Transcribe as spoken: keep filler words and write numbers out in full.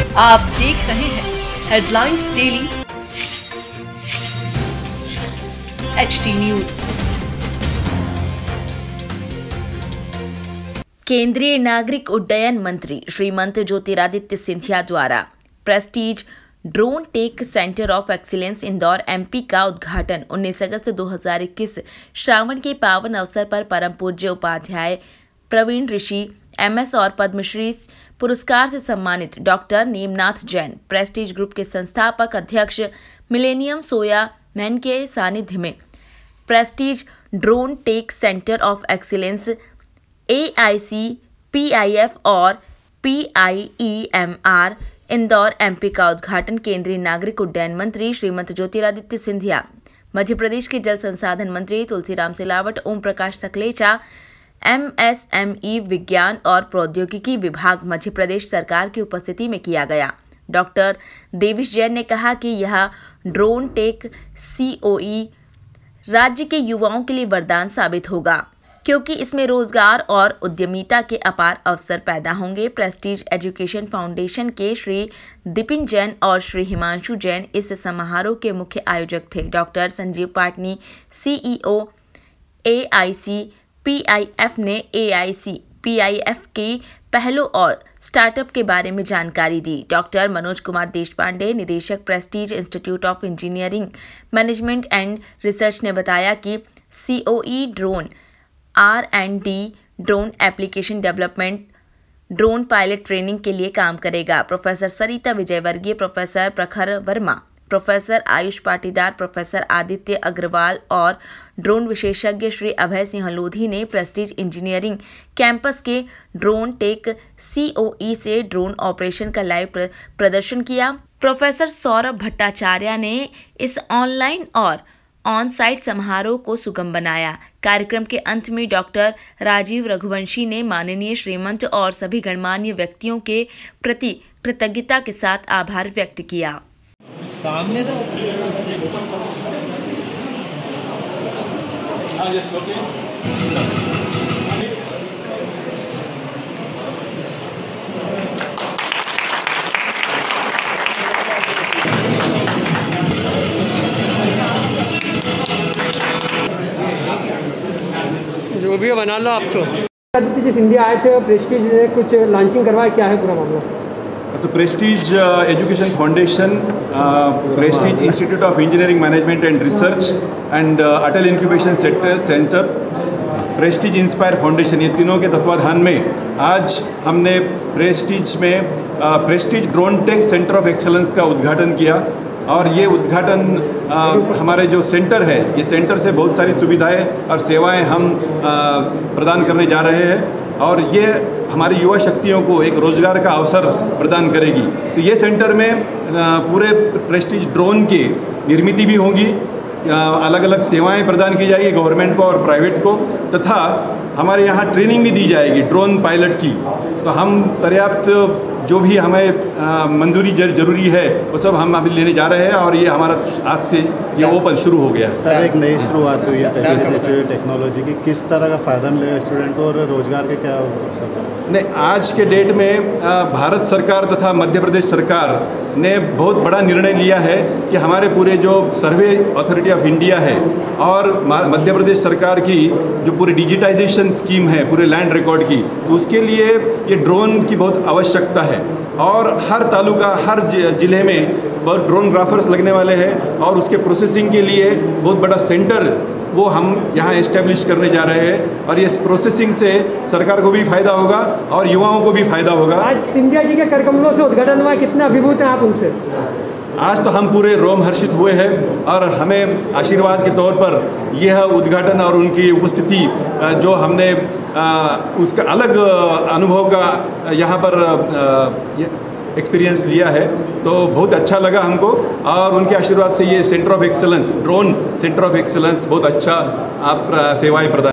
आप देख रहे हैं headlines daily H T news. केंद्रीय नागरिक उड्डयन मंत्री श्रीमंत ज्योतिरादित्य सिंधिया द्वारा Prestige drone tech centre of excellence Indore MP का उद्घाटन उन्नीस अगस्त दो हज़ार इक्कीस श्रावण के पावन अवसर पर परम पूज्य उपाध्याय प्रवीण ऋषि एमएस और पद्मश्री पुरस्कार से सम्मानित doctor Nemnath Jain, Prestige group के संस्थापक अध्यक्ष मिलेनियम सोया मैन के सानिध्य में Prestige drone tech centre of excellence A I C P I F और P I E M R Indore MP का उद्घाटन केंद्रीय नागरिक उड्डयन मंत्री श्रीमंत ज्योतिरादित्य सिंधिया, मध्य प्रदेश के जल संसाधन मंत्री Tulsiram Silawat, Om Prakash Sakalecha, M S M E विज्ञान और प्रौद्योगिकी विभाग मध्य प्रदेश सरकार की उपस्थिति में किया गया। डॉक्टर देविश जैन ने कहा कि यह ड्रोन टेक सी ओ ई राज्य के युवाओं के लिए वरदान साबित होगा, क्योंकि इसमें रोजगार और उद्यमिता के अपार अवसर पैदा होंगे। प्रेस्टीज एजुकेशन फाउंडेशन के श्री दिपिन जैन और श्री हिमांशु जैन इस समारोह के मुख्य आयोजक थे। Doctor Sanjeev Patni, CEO A I C P I F ने A I C P I F की पहलों और स्टार्टअप के बारे में जानकारी दी। डॉक्टर मनोज कुमार देशपांडे, निदेशक Prestige institute of engineering management and research ने बताया कि C O E drone R and D drone application development drone pilot training के लिए काम करेगा। Professor Sarita Vijayvargiya, professor Prakhar Verma, professor Ayush Patidar, professor Aditya Agrawal और ड्रोन विशेषज्ञ श्री अभय सिंह लोधी ने प्रेस्टीज इंजीनियरिंग कैंपस के drone tech C O E से ड्रोन ऑपरेशन का लाइव प्र, प्रदर्शन किया। प्रोफेसर सौरभ भट्टाचार्य ने इस ऑनलाइन और ऑन साइट समारोह को सुगम बनाया। कार्यक्रम के अंत में डॉक्टर राजीव रघुवंशी ने माननीय श्रीमंत और सभी गणमान्य व्यक्तियों के प्रति कृतज्ञता के साथ आभार व्यक्त किया। सामने तो जो भी बना लो आप तो। आदित्य जी सिंधिया आए थे, प्रेस्टीज ने कुछ लॉन्चिंग करवाया, क्या है पूरा मामला? So Prestige uh, Education Foundation, uh, Prestige Institute of Engineering Management and Research and uh, Atal Incubation Center, Center, Prestige Inspire Foundation, ये तीनों के तत्वाधान में आज हमने प्रेस्टीज में Prestige drone tech centre of excellence का उद्घाटन किया। और ये उद्घाटन आ, हमारे जो सेंटर है, ये सेंटर से बहुत सारी सुविधाएं और सेवाएं हम आ, प्रदान करने जा रहे हैं और ये हमारी युवा शक्तियों को एक रोज़गार का अवसर प्रदान करेगी। तो ये सेंटर में आ, पूरे प्रेस्टीज ड्रोन की निर्मित भी होंगी, अलग अलग सेवाएं प्रदान की जाएगी गवर्नमेंट को और प्राइवेट को, तथा हमारे यहाँ ट्रेनिंग भी दी जाएगी ड्रोन पायलट की। तो हम पर्याप्त जो भी हमें मंजूरी जरूरी है वो सब हम अभी लेने जा रहे हैं और ये हमारा आज से ये ओपन शुरू हो गया। सर, एक नई शुरुआत हुई है टेक्नोलॉजी की, किस तरह का फ़ायदा मिलेगा स्टूडेंट को और रोजगार के क्या अवसर? नहीं, आज के डेट में भारत सरकार तथा मध्य प्रदेश सरकार ने बहुत बड़ा निर्णय लिया है कि हमारे पूरे जो सर्वे अथॉरिटी ऑफ इंडिया है और मध्य प्रदेश सरकार की जो पूरी डिजिटाइजेशन स्कीम है पूरे लैंड रिकॉर्ड की, तो उसके लिए ये ड्रोन की बहुत आवश्यकता है और हर तालुका हर ज़िले में बहुत ड्रोन ग्राफर्स लगने वाले हैं और उसके प्रोसेसिंग के लिए बहुत बड़ा सेंटर वो हम यहाँ इस्टेब्लिश करने जा रहे हैं और ये प्रोसेसिंग से सरकार को भी फायदा होगा और युवाओं को भी फायदा होगा। आज सिंधिया जी के करकमलों से उद्घाटन हुआ, कितना अभिभूत हैं आप उनसे? आज तो हम पूरे रोमहर्षित हुए हैं और हमें आशीर्वाद के तौर पर यह उद्घाटन और उनकी उपस्थिति जो हमने उसका अलग अनुभव का यहाँ पर एक्सपीरियंस लिया है तो बहुत अच्छा लगा हमको और उनके आशीर्वाद से ये centre of excellence drone centre of excellence बहुत अच्छा आप सेवाएं प्रदान